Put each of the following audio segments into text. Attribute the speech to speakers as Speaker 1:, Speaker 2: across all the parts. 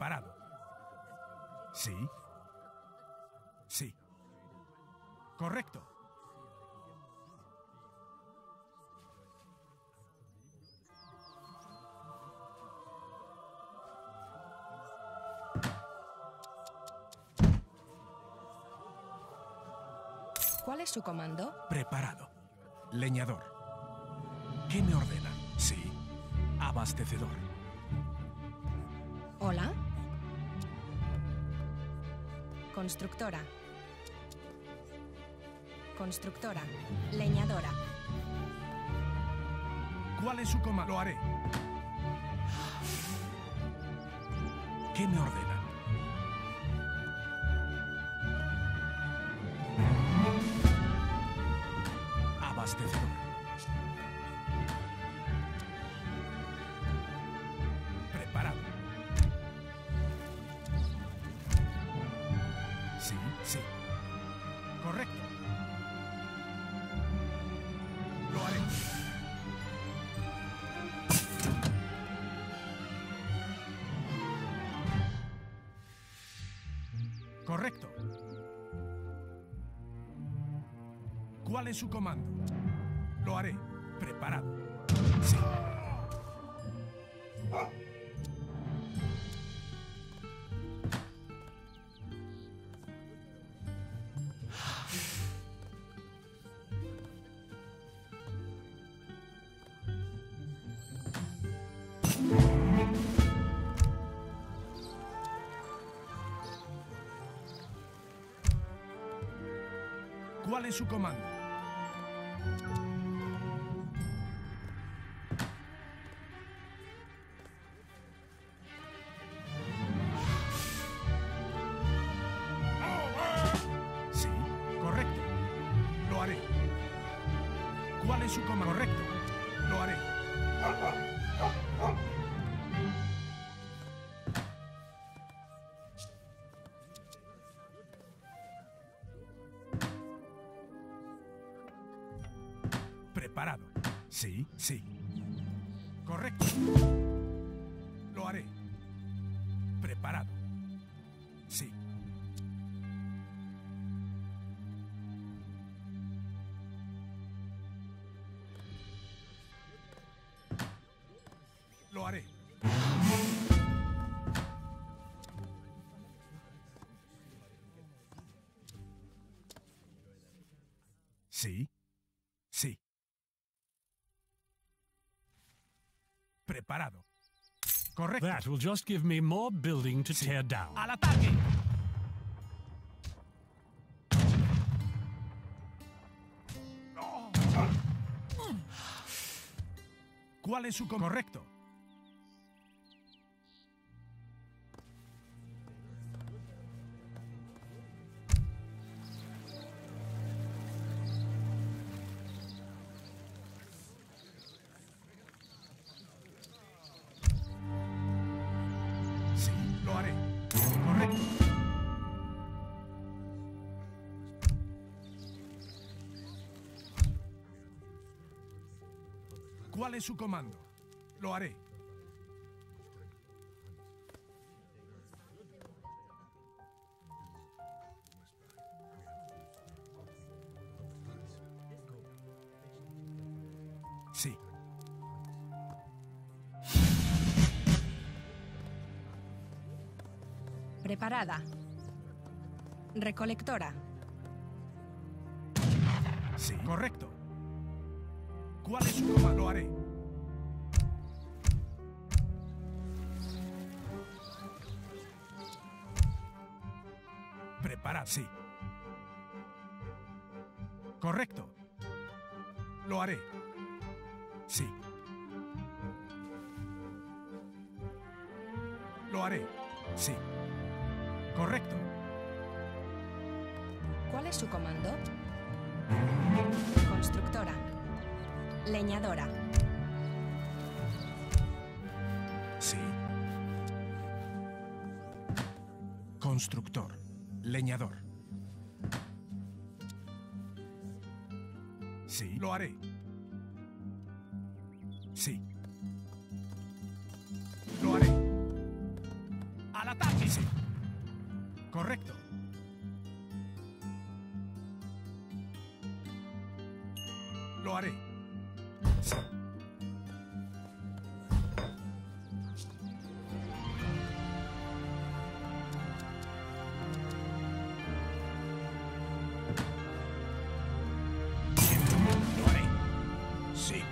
Speaker 1: Preparado. Sí. Sí. Correcto.
Speaker 2: ¿Cuál es su comando?
Speaker 1: Preparado. Leñador. ¿Qué me ordena? Sí. Abastecedor.
Speaker 2: Hola. Constructora. Constructora. Leñadora.
Speaker 1: ¿Cuál es su comando? Lo haré. ¿Qué me ordena? Abastecedor. Preparado. Sí, sí. Correcto. Lo haré. Correcto. ¿Cuál es su comando? Lo haré. Preparado. Sí. ¿Cuál es su comando? Sí, correcto. Lo haré. ¿Cuál es su comando? Correcto. Lo haré. Preparado. Sí, sí. Correcto. Lo haré. Preparado. Sí. Lo haré. Sí. Sí. Preparado. Correcto.
Speaker 3: That will just give me more building to tear down.
Speaker 1: ¡Al ataque! ¿Cuál es su correcto? Sí, lo haré. Correcto. ¿Cuál es su comando? Lo haré. Sí.
Speaker 2: Preparada. Recolectora.
Speaker 1: Sí, correcto. ¿Cuál es su comando? Lo haré. Preparad, sí. Correcto. Lo haré. Sí. Lo haré. Sí. Correcto.
Speaker 2: ¿Cuál es su comando? Constructora. Leñadora.
Speaker 1: Sí. Constructor. Leñador. Sí, lo haré. Sí. Lo haré. Al ataque. Sí. Correcto. Lo haré. Sí. Lo haré. Sí.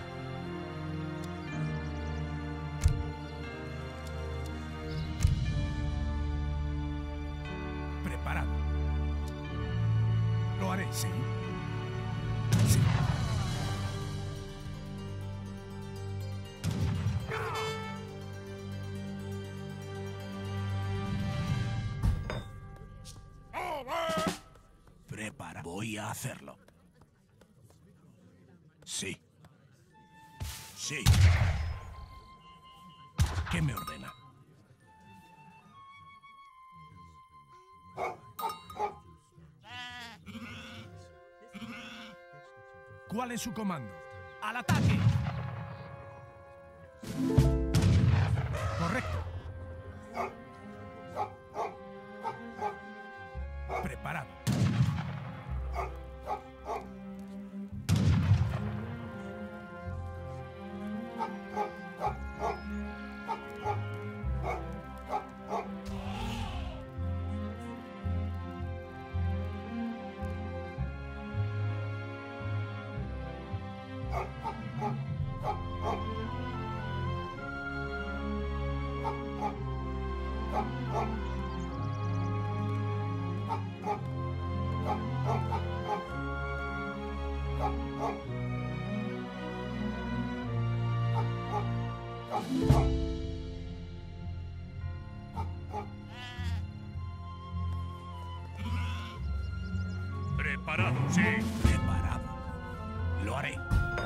Speaker 1: Preparado. Lo haré, sí. Sí. Prepara. Voy a hacerlo. Sí. Sí. ¿Qué me ordena? ¿Cuál es su comando? ¡Al ataque! Correcto. Preparado.
Speaker 3: Preparado, sí.
Speaker 1: Preparado. Lo haré.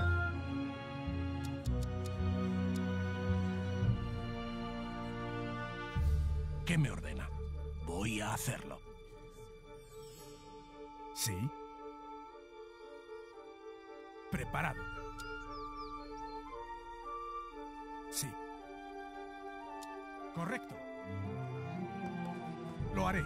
Speaker 1: ¿Qué me ordena? Voy a hacerlo. Sí. Preparado. Sí. Correcto. Lo haré.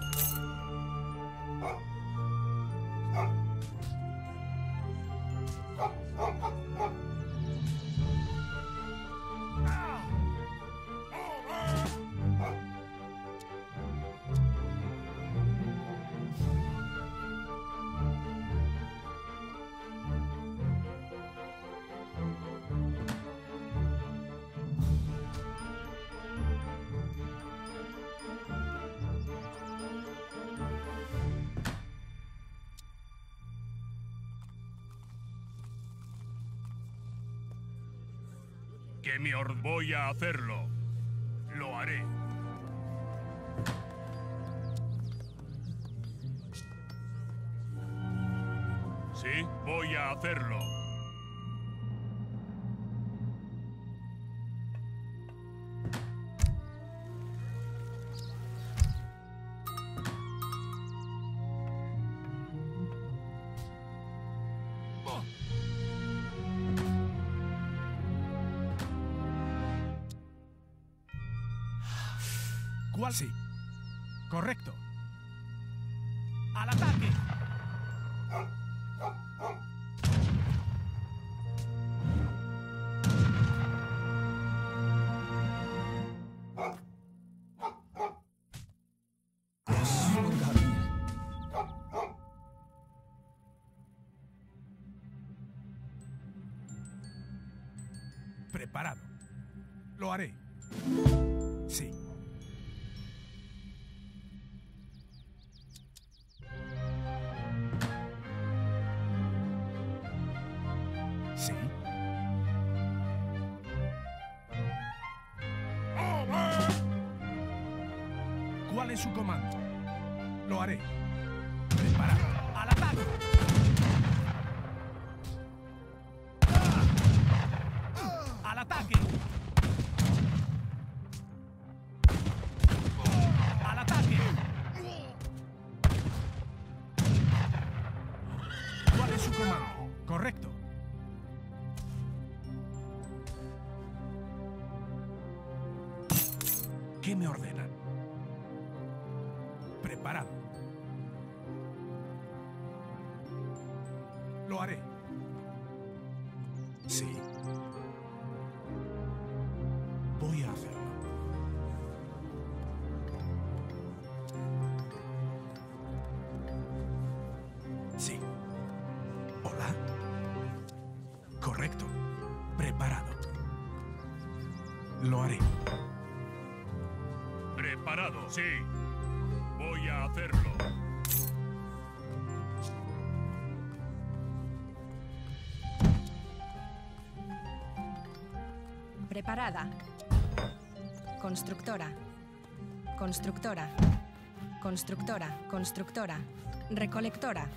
Speaker 3: Que voy a hacerlo. Lo haré. Sí, voy a hacerlo.
Speaker 1: ¿Cuál sí? Correcto. ¡Al ataque! Preparado. Lo haré. Sí. Sí. ¿Cuál es su comando? Lo haré. Preparado. ¡Al ataque! ¡Al ataque! ¡Al ataque! ¿Cuál es su comando? Correcto. ¿Qué me ordenan? Preparado. Lo haré. Sí. Voy a hacerlo. Sí. Hola. Correcto. Preparado. Lo haré.
Speaker 3: Preparado, sí. Voy a hacerlo.
Speaker 2: Preparada. Constructora. Constructora. Constructora. Constructora. Recolectora.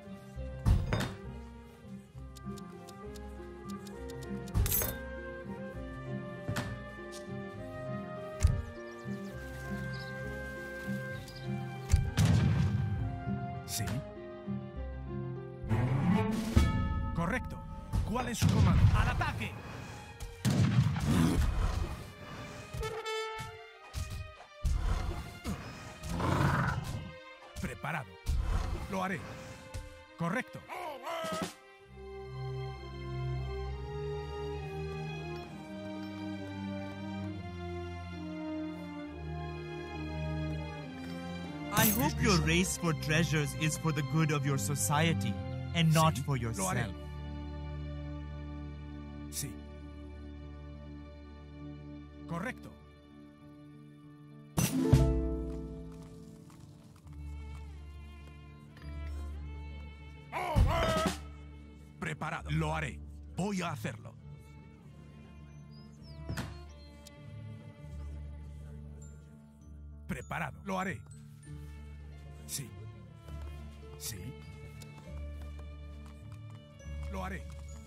Speaker 1: Sí. Correcto. ¿Cuál es su comando? ¡Al ataque! Preparado. Lo haré. Correcto.
Speaker 4: I hope your race for treasures is for the good of your society and not
Speaker 1: Sí,
Speaker 4: for
Speaker 1: lo
Speaker 4: yourself.
Speaker 1: haré. Sí. Correcto. Preparado. Lo haré. Voy a hacerlo. Preparado. Lo haré. Sí. Sí. Lo haré.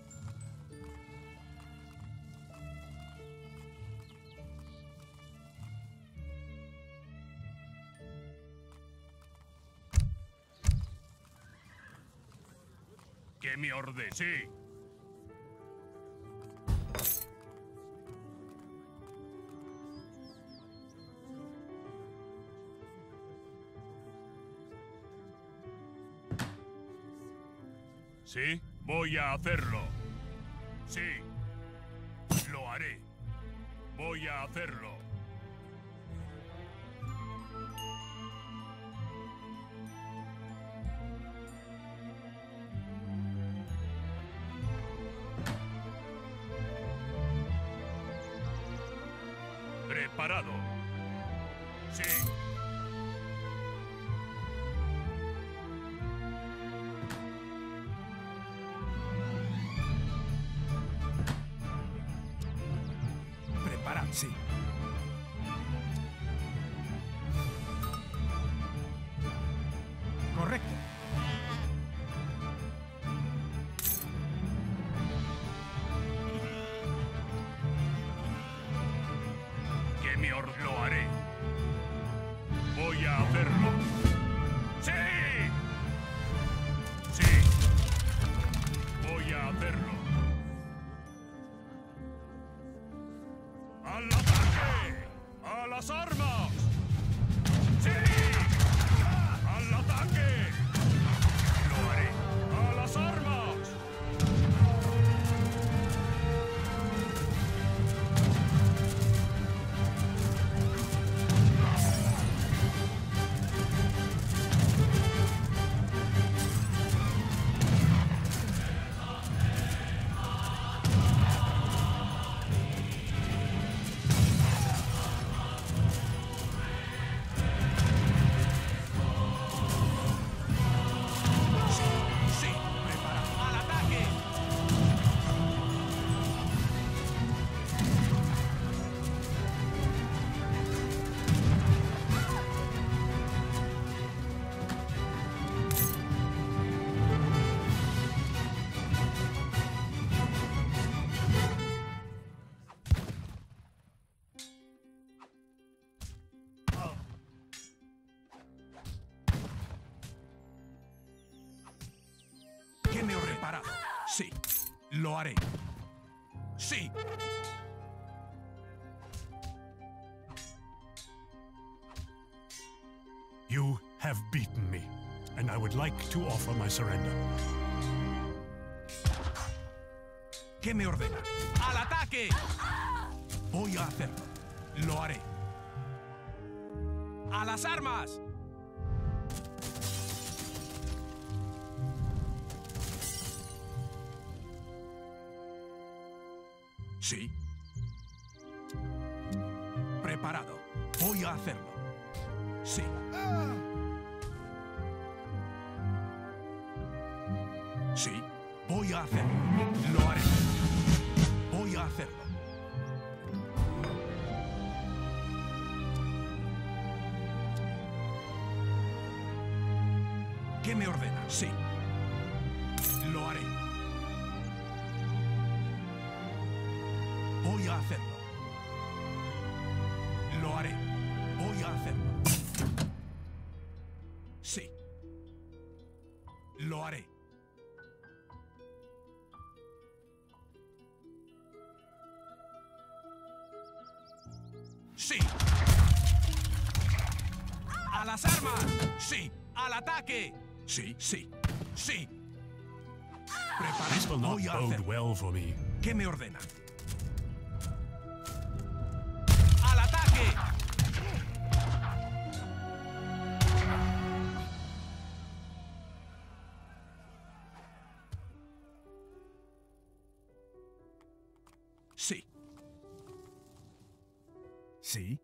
Speaker 3: Que me ordene, sí. Sí, voy a hacerlo. Sí, lo haré. Voy a hacerlo. Preparado. Sí.
Speaker 1: Preparado. Sí. Correcto.
Speaker 3: Que me lo haré. Voy a hacerlo. ¡Sí! Sí. Voy a hacerlo. ¡Al ataque! ¡A las armas! ¡Sí! ¡Al ataque! Lo haré. ¡A las armas!
Speaker 1: Sí. Preparado. ¡Al ataque! ¿Qué me he preparado? Sí. Lo haré. Sí. You have beaten me, and I would like to offer my surrender.
Speaker 5: ¿Qué me ordena? ¡Al ataque! Voy a hacerlo. Lo haré. ¡A las armas! Sí. Preparado. Voy a hacerlo. Sí. Sí. Voy a hacerlo. Lo haré. Voy a hacerlo. ¿Qué me ordena? Sí. Lo haré. Voy a hacerlo. Lo haré. Voy a hacerlo. Sí. Lo haré. Sí. ¡A las armas! Sí. ¡Al ataque! Sí, sí, sí.
Speaker 1: This will
Speaker 5: Preparado.
Speaker 1: not
Speaker 5: Voy a
Speaker 1: bode
Speaker 5: hacerlo.
Speaker 1: well for me.
Speaker 5: ¿Qué me ordena? ¡Al ataque! Sí. Sí.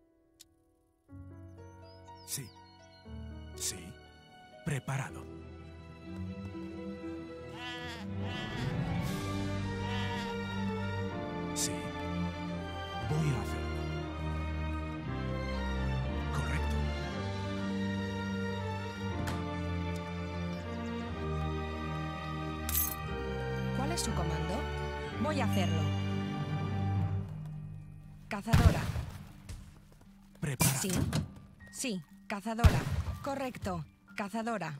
Speaker 5: Sí. Sí. Preparado. Sí. Voy a hacerlo. Correcto.
Speaker 2: ¿Cuál es su comando? Voy a hacerlo. Cazadora.
Speaker 5: Preparado.
Speaker 2: ¿Sí? Sí, cazadora. Correcto, cazadora.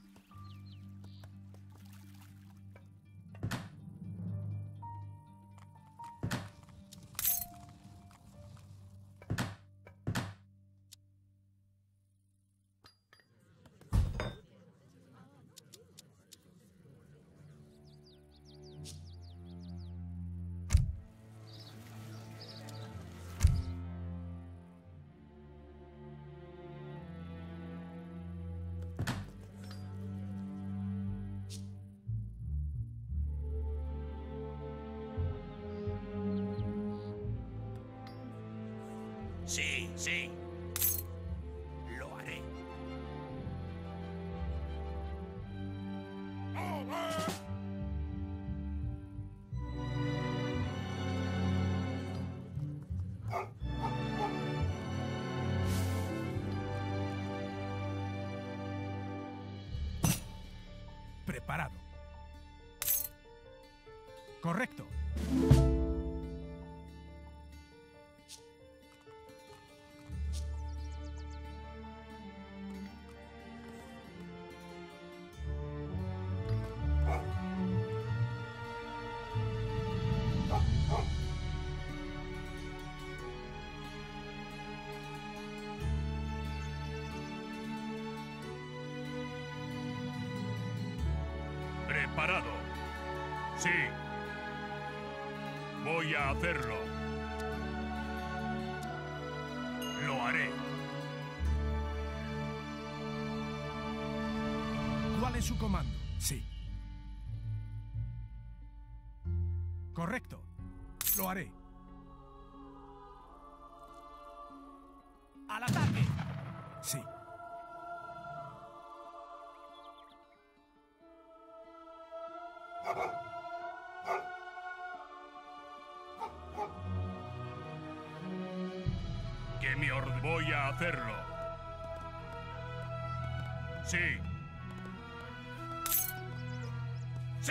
Speaker 3: Sí, sí. Lo haré.
Speaker 5: Preparado. Correcto.
Speaker 3: Preparado. Sí. Voy a hacerlo. Lo haré.
Speaker 5: ¿Cuál es su comando? Sí. Correcto. Lo haré. ¡Al ataque! Sí.
Speaker 3: Que me voy a hacerlo. Sí. ¡Sí!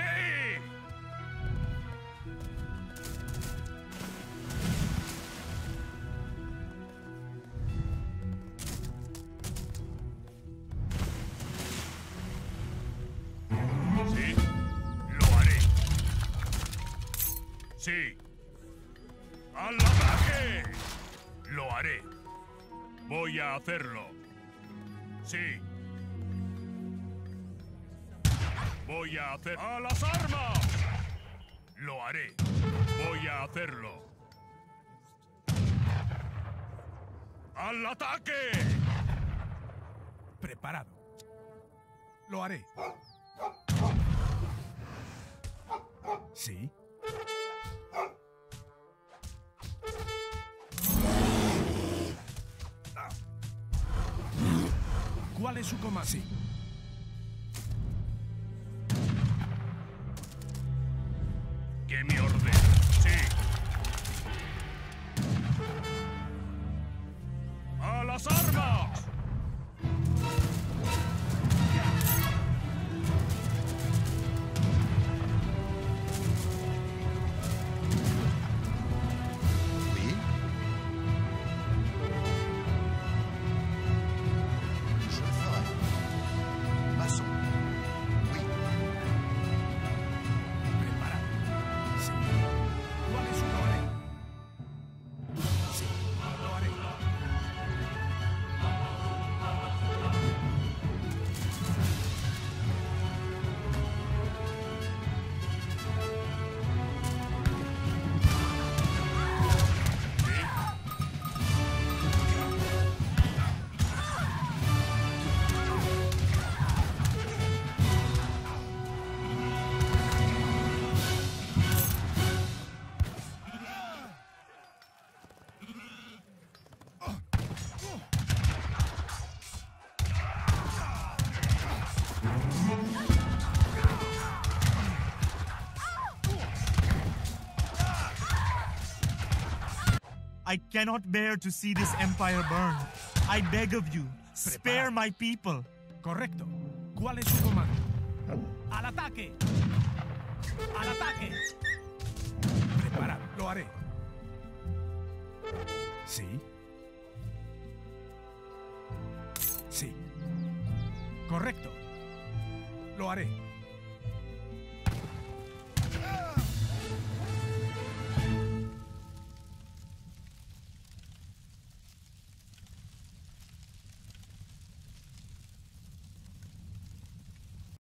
Speaker 3: Sí. Lo haré. Sí. ¡Al ataque! Lo haré. Voy a hacerlo. Sí. Voy a hacer... ¡A las armas! Lo haré. Voy a hacerlo. ¡Al ataque!
Speaker 1: Preparado. Lo haré. Sí. ¿Cuál es su comando? Sí.
Speaker 3: ¿Qué me ordena? Sí. ¡A las armas!
Speaker 6: Oui. Je le ferai. Maçon. Oui.
Speaker 1: Preparado. Sí. ¿Cuál es su comando? Sí. Lo haré.
Speaker 4: I cannot bear to see this empire burn. I beg of you, spare my people.
Speaker 1: Correcto. ¿Cuál es su comando? ¡Al ataque! ¡Al ataque! Preparado. Lo haré. Sí. Sí. Correcto. Lo haré.